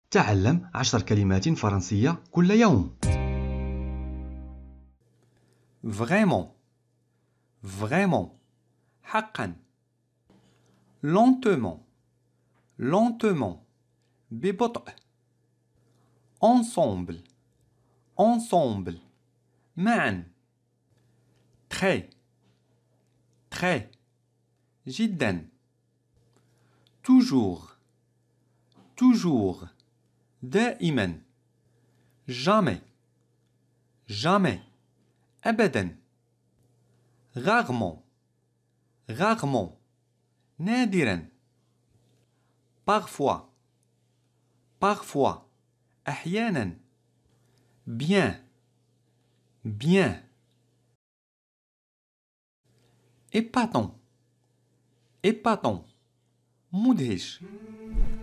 تعلم 10 كلمات فرنسية كل يوم. Vraiment. Vraiment. حقا. Lentement. Lentement. ببطء. Ensemble. Ensemble. معا. Très. Très. جدا. Toujours. Toujours. دائما. Jamais. Jamais. أبدا. Rarement. Rarement. نادرا. Parfois. Parfois. أحيانا. Bien. Bien. Épatant. Épatant. مدهش.